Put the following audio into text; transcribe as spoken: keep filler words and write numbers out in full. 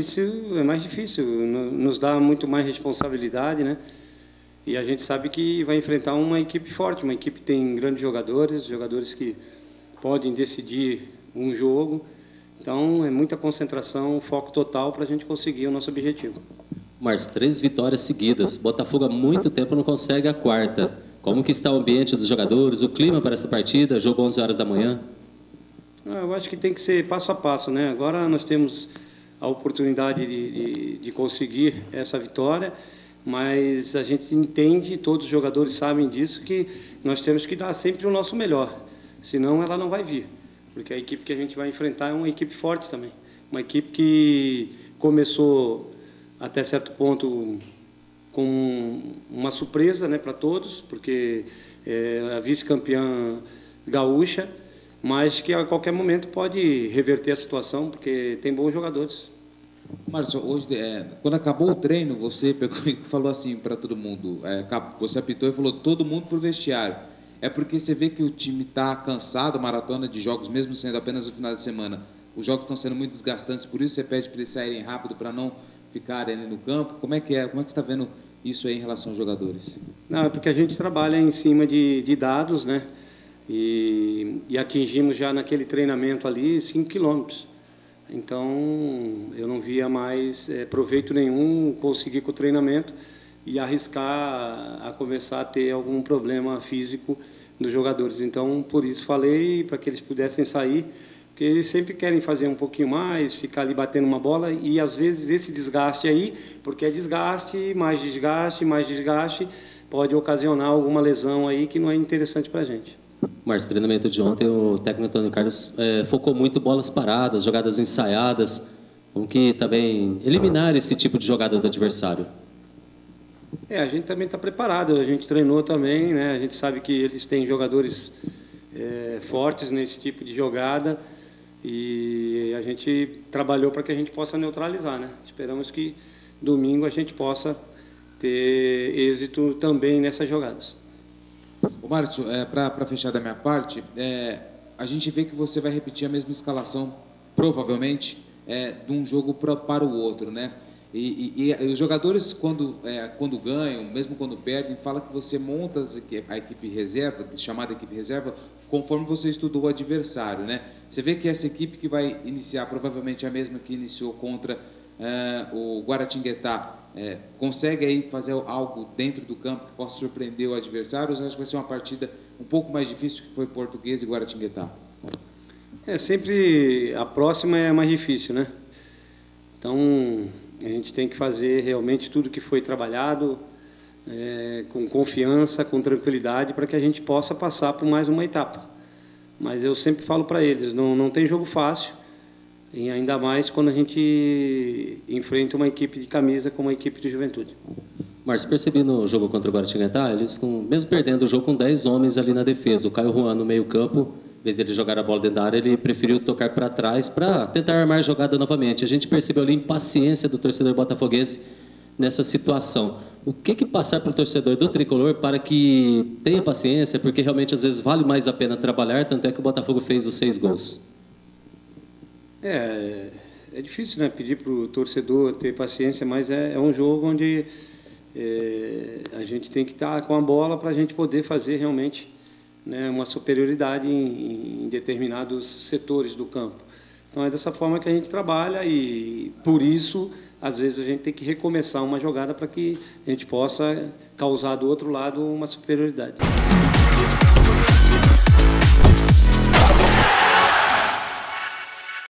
isso é mais difícil, nos dá muito mais responsabilidade, né? E a gente sabe que vai enfrentar uma equipe forte, uma equipe que tem grandes jogadores, jogadores que podem decidir um jogo. Então, é muita concentração, foco total para a gente conseguir o nosso objetivo. Márcio, três vitórias seguidas. Botafogo há muito tempo não consegue a quarta. Como que está o ambiente dos jogadores, o clima para essa partida? Jogo onze horas da manhã. Eu acho que tem que ser passo a passo, né? Agora nós temos a oportunidade de, de, de conseguir essa vitória, mas a gente entende, todos os jogadores sabem disso, que nós temos que dar sempre o nosso melhor, senão ela não vai vir, porque a equipe que a gente vai enfrentar é uma equipe forte também, uma equipe que começou até certo ponto com uma surpresa, né, para todos, porque é a vice-campeã gaúcha, mas que a qualquer momento pode reverter a situação, porque tem bons jogadores. Márcio, hoje, é, quando acabou o treino, você pegou e falou assim para todo mundo, é, você apitou e falou todo mundo para o vestiário. É porque você vê que o time está cansado, maratona de jogos, mesmo sendo apenas no final de semana. Os jogos estão sendo muito desgastantes, por isso você pede para eles saírem rápido para não ficarem ali no campo. Como é que é? Como é que você está vendo isso aí em relação aos jogadores? Não, é porque a gente trabalha em cima de, de dados, né? E, e atingimos já naquele treinamento ali cinco quilômetros. Então, eu não via mais é, proveito nenhum conseguir com o treinamento e arriscar a começar a ter algum problema físico dos jogadores. Então, por isso falei para que eles pudessem sair, porque eles sempre querem fazer um pouquinho mais, ficar ali batendo uma bola e, às vezes, esse desgaste aí, porque é desgaste, mais desgaste, mais desgaste, pode ocasionar alguma lesão aí que não é interessante para a gente. Márcio, treinamento de ontem, o técnico Antônio Carlos é, focou muito bolas paradas, jogadas ensaiadas, como que também eliminar esse tipo de jogada do adversário. É, a gente também está preparado, a gente treinou também, né? A gente sabe que eles têm jogadores é, fortes nesse tipo de jogada e a gente trabalhou para que a gente possa neutralizar, né? Esperamos que domingo a gente possa ter êxito também nessas jogadas. Ô Márcio, é, para fechar da minha parte, é, a gente vê que você vai repetir a mesma escalação, provavelmente, é, de um jogo pro, para o outro, né? E, e, e os jogadores, quando, é, quando ganham, mesmo quando perdem, falam que você monta a equipe reserva, chamada equipe reserva, conforme você estudou o adversário, né? Você vê que essa equipe que vai iniciar, provavelmente a mesma que iniciou contra é, o Guaratinguetá, É, consegue aí fazer algo dentro do campo que possa surpreender o adversário, ou você acha que vai ser uma partida um pouco mais difícil que foi Portuguesa e Guaratinguetá? É, sempre a próxima é mais difícil, né? Então, a gente tem que fazer realmente tudo que foi trabalhado, é, com confiança, com tranquilidade, para que a gente possa passar por mais uma etapa. Mas eu sempre falo para eles, não, não tem jogo fácil, e ainda mais quando a gente enfrenta uma equipe de camisa como a equipe de Juventude. Márcio, percebi no jogo contra o Guaratinguetá, eles, com, mesmo perdendo o jogo com dez homens ali na defesa, o Caio Juan no meio campo, em vez dele jogar a bola dentro da área, ele preferiu tocar para trás para tentar armar a jogada novamente. A gente percebeu ali a impaciência do torcedor botafoguense nessa situação. O que que passar para o torcedor do Tricolor para que tenha paciência, porque realmente às vezes vale mais a pena trabalhar, tanto é que o Botafogo fez os seis gols. É, é difícil, né, pedir para o torcedor ter paciência, mas é, é um jogo onde é, a gente tem que estar com a bola para a gente poder fazer realmente, né, uma superioridade em, em determinados setores do campo. Então é dessa forma que a gente trabalha e, por isso, às vezes a gente tem que recomeçar uma jogada para que a gente possa causar do outro lado uma superioridade.